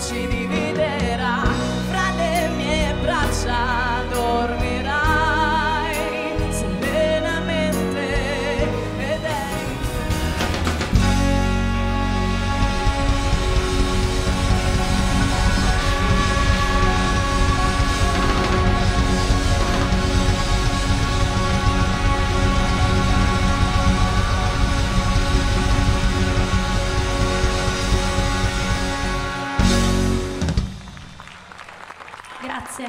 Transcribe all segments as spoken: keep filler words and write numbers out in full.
ci dividerà, fra le mie braccia dormirai serenamente ed è Grazie.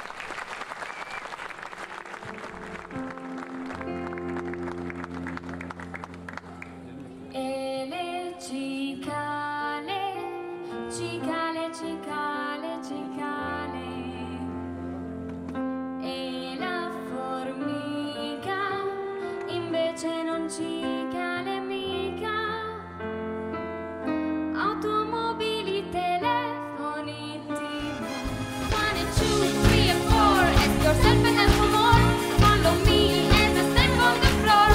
E le cicale, cicale, cicale, cicale, e la formica invece non cicale mica. Automobili, telefoni, tivù. One and two, three and four. Ask yourself and then for more. Follow me as I step on the floor.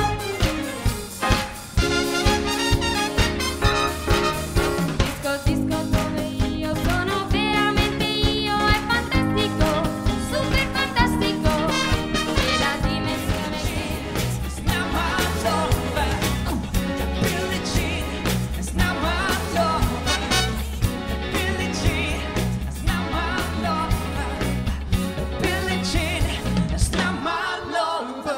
Disco, disco dove io sono veramente io. È fantastico, super fantastico. E la dimensione che It's not my lover, Billie Jean. It's not my lover, Billie Jean. It's not my lover, Billie Jean. It's not my lover.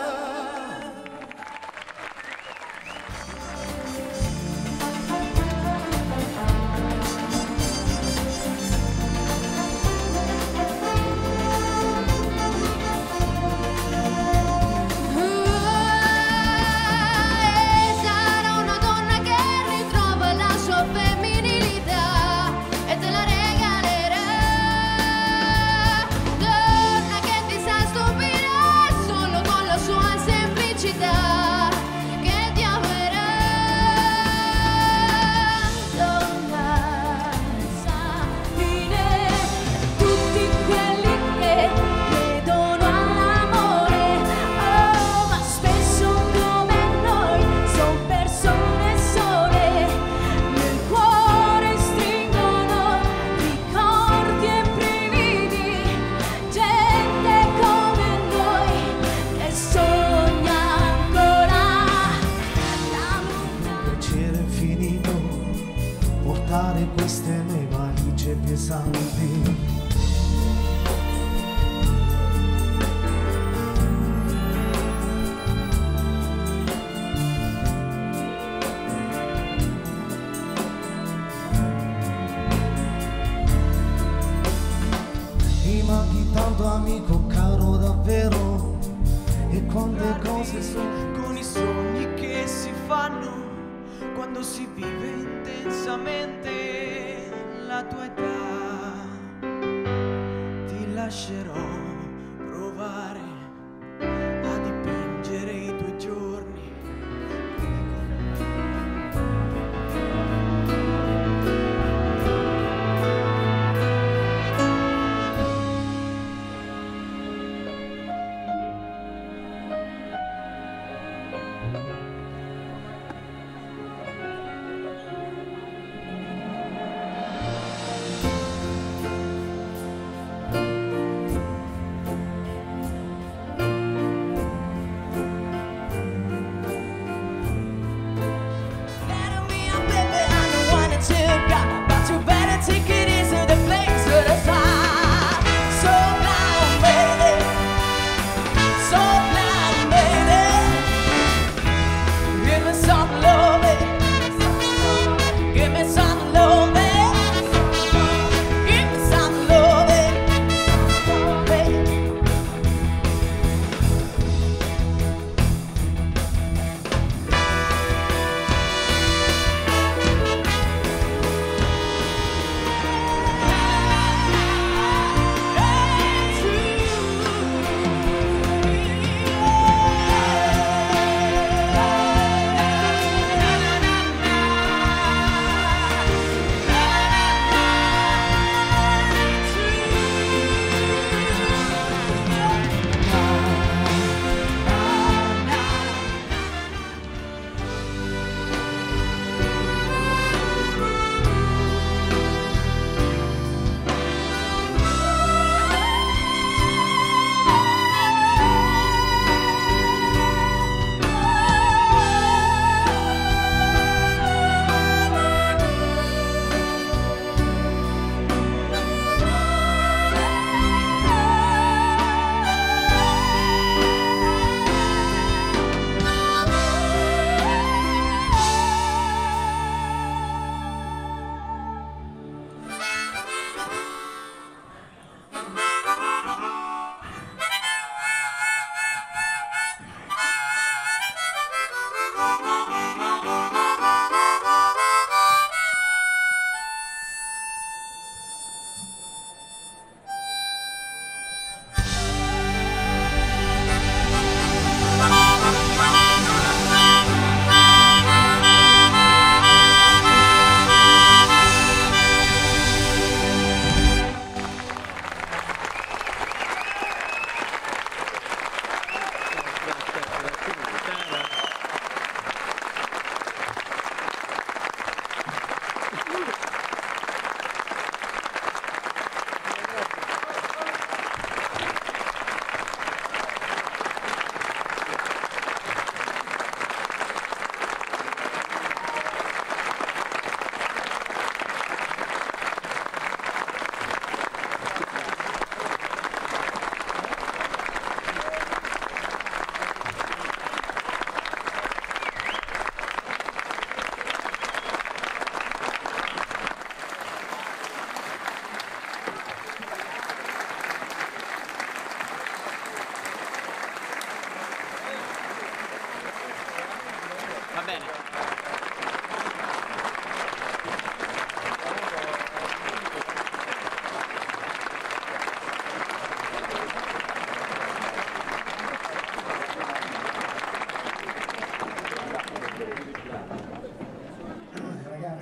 sarà una donna che ritrova la sua femminilità e te la regalerà. Donna che ti sa stupire solo con la sua semplicità, che ti amerà. Donna Fine, tutti quelli che credono all'amore, oh, ma spesso come noi son persone sole, nel cuore stringono ricordi e brividi, gente come noi che sogna ancora la montagna. Piacere infinito portare queste mie valigie pesanti. Mi manchi tanto amico caro davvero, e quante cose sono. Con i sogni che si fanno quando si vive intensamente la tua età. Ti lascerò provare a dipingere i tuoi giorni.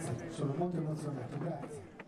Grazie, sono molto emozionato, grazie.